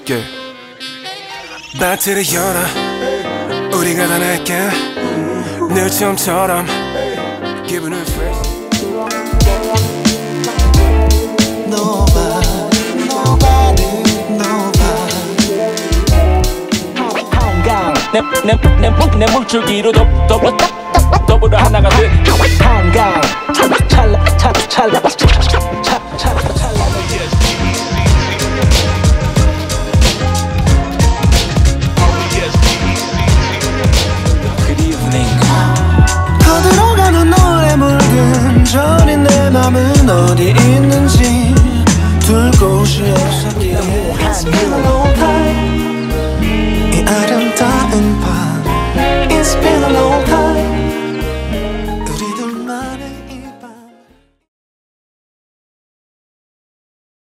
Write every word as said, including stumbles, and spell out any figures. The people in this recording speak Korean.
yeah. 마트를 열어 우리가 다 낼게 늘 처음처럼 기분은 fresh. Nobody, nobody, nobody. 한강 내내내 물줄기로 덮어 덮어 하나가 돼 한강 찰라 찰라 찰라